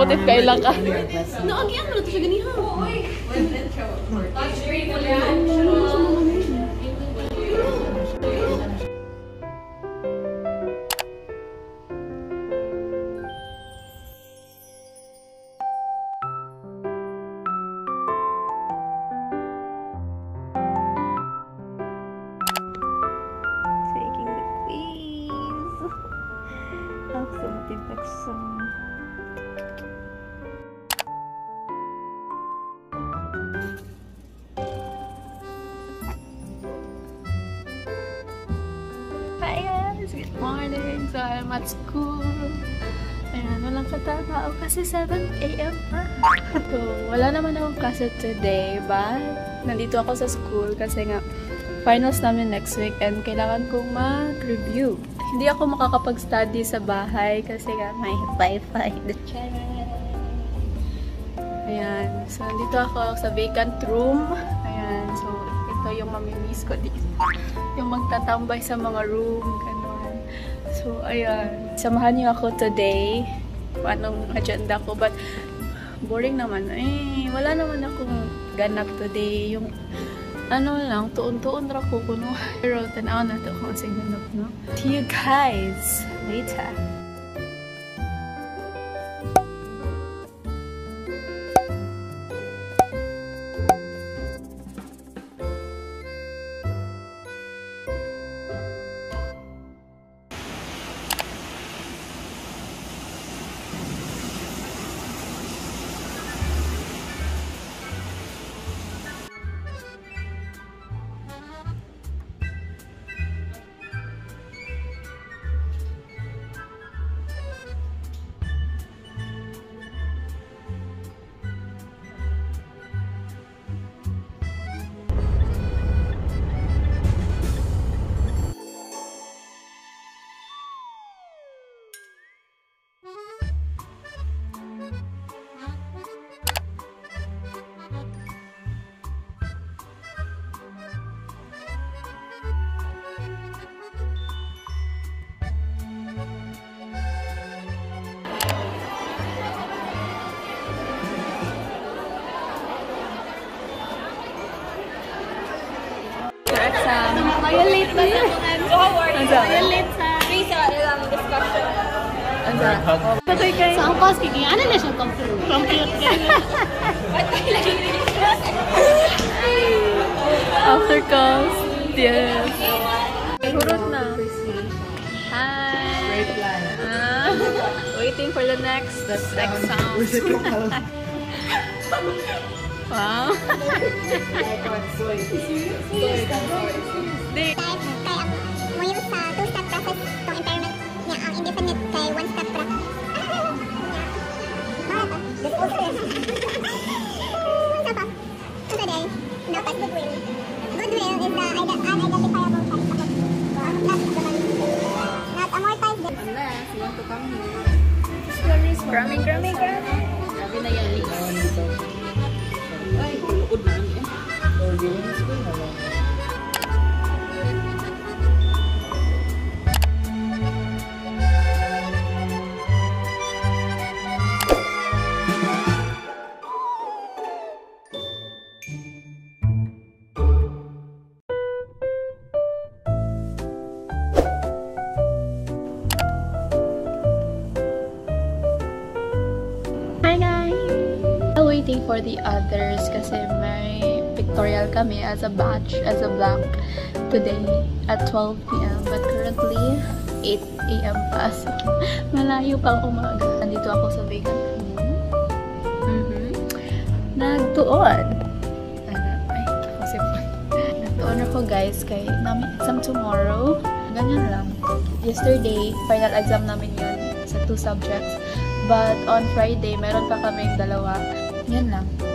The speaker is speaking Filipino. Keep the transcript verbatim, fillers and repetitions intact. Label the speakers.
Speaker 1: What if kailan ka?
Speaker 2: No, ang iyang nato siya ganihan.
Speaker 1: Taking the quiz. Awesome, awesome. Hi guys! Good morning! So I'm at school. Ayan, walang katao kasi seven A M pa. So, wala naman akong klase today, but nandito ako sa school kasi nga finals namin next week and kailangan kong mag-review. Hindi ako makakapag-study sa bahay kasi nga may Wi-Fi. Ayan. So, nandito ako sa vacant room. Ayan. So, ito yung mamimiss ko dito. Yung magtatambay sa mga room. Ganun. So, ayan. Samahan niyo ako today. Anong agenda ko. But, boring naman. Eh, wala naman akong ganap today. Yung ano lang, tuon-tuon ra ko kuno. Pero tanaw na to kung sing ganap, no? See you guys later. Kaya late na sa Kaya late sa Risa ilang discussion. Ansa? Patay kayo. Sa ang cause, kaya ano na siyang compute? Compute kayo. Patay lang. After calls. Yes. Hurot na. Hi. Ah, waiting for the next next sound. Wow. Di.
Speaker 3: Kaya mo yung sa two-step process itong impairment niya ang indefinite kay one-step process. Bakit? Disposal. Ano pa? Ano din? Dapat goodwill. Goodwill is the unidentifiable type of not not amortized.
Speaker 2: Unless you want to come here.
Speaker 1: Grammy, Grammy, Grammy.
Speaker 2: Sabi na yan, Lisa. Ay, kulukod na lang eh. Or games ko na lang.
Speaker 1: Waiting for the others kasi may pictorial kami as a batch, as a block today at twelve P M but currently eight A M pa. So, malayo pang umaga. Nandito ako sa vacant room. Mm-hmm. Nagtuon. Ay, kasi nagtuon ako guys kay namin exam tomorrow. Ganyan lang. Yesterday, final exam namin yun sa two subjects. But on Friday, meron pa kaming dalawa. Yan lang.